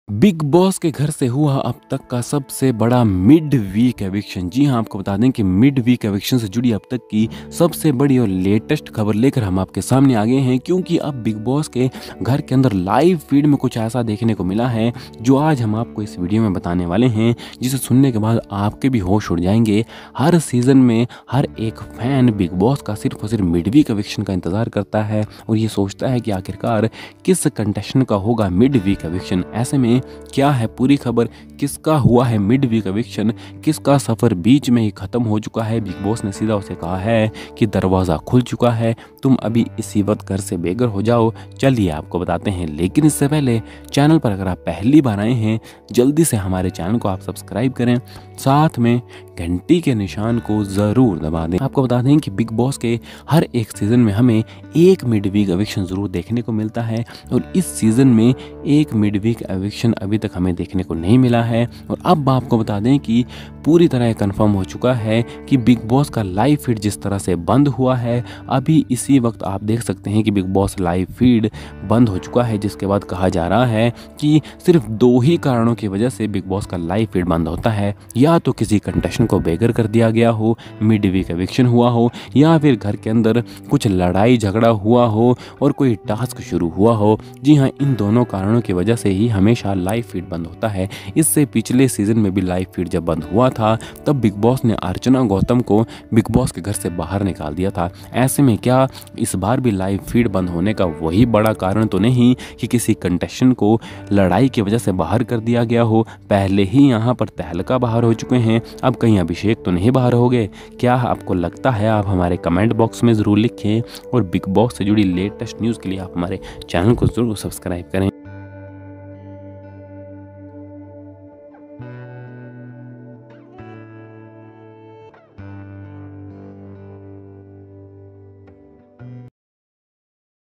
Big boss के घर से हुआ अब तक का सबसे बड़ा मिड वीक एविक्शन। जी हां, आपको बता दें कि मिड वीक एविक्शन से जुड़ी अब तक की सबसे बड़ी और लेटेस्ट खबर लेकर हम आपके सामने आ गए हैं, क्योंकि अब बिग बॉस के घर के अंदर लाइव फीड में कुछ ऐसा देखने को मिला है जो आज हम आपको इस वीडियो में बताने वाले हैं, जिसे सुनने के बाद आपके भी होश उड़ जाएंगे। हर सीजन में हर एक फैन बिग बॉस का सिर्फ और सिर्फ मिड वीक एविक्शन का इंतजार करता है और ये सोचता है कि आखिरकार किस कंटेस्टेंट का होगा मिड वीक एविक्शन। ऐसे में क्या है पूरी खबर, किसका हुआ है मिड वीक एविक्शन, किसका सफर बीच में ही खत्म हो चुका है। बिग बॉस ने सीधा उसे कहा है कि दरवाजा खुल चुका है, तुम अभी इसी वक्त घर से बेघर हो जाओ। चलिए आपको बताते हैं, लेकिन इससे पहले चैनल पर अगर आप पहली बार आए हैं जल्दी से हमारे चैनल को आप सब्सक्राइब करें, साथ में घंटी के निशान को जरूर दबा दें। आपको बता दें कि बिग बॉस के हर एक सीजन में हमें एक मिड वीक एविक्शन जरूर देखने को मिलता है और इस सीजन में एक मिड वीक एविक्शन अभी तक हमें देखने को नहीं मिला है। और अब आपको बता दें कि पूरी तरह कंफर्म हो चुका है कि बिग बॉस का लाइव फीड जिस तरह से बंद हुआ है, अभी इसी वक्त आप देख सकते हैं कि बिग बॉस लाइव फीड बंद हो चुका है, जिसके बाद कहा जा रहा है कि सिर्फ दो ही कारणों की वजह से बिग बॉस का लाइव फीड बंद होता है। या तो किसी कंटेस्टेंट को बेघर कर दिया गया हो, मिड वीक एविक्शन हुआ हो, या फिर घर के अंदर कुछ लड़ाई झगड़ा हुआ हो और कोई टास्क शुरू हुआ हो। जी हाँ, इन दोनों कारणों की वजह से ही हमेशा लाइव फीड बंद होता है। इससे पिछले सीजन में भी लाइव फीड जब बंद हुआ था तब बिग बॉस ने अर्चना गौतम को बिग बॉस के घर से बाहर निकाल दिया था। ऐसे में क्या इस बार भी लाइव फीड बंद होने का वही बड़ा कारण तो नहीं कि किसी कंटेस्टेंट को लड़ाई की वजह से बाहर कर दिया गया हो? पहले ही यहाँ पर तहलका बाहर हो चुके हैं, अब कहीं अभिषेक तो नहीं बाहर हो गए? क्या आपको लगता है? आप हमारे कमेंट बॉक्स में ज़रूर लिखें और बिग बॉस से जुड़ी लेटेस्ट न्यूज़ के लिए आप हमारे चैनल को ज़रूर सब्सक्राइब करें।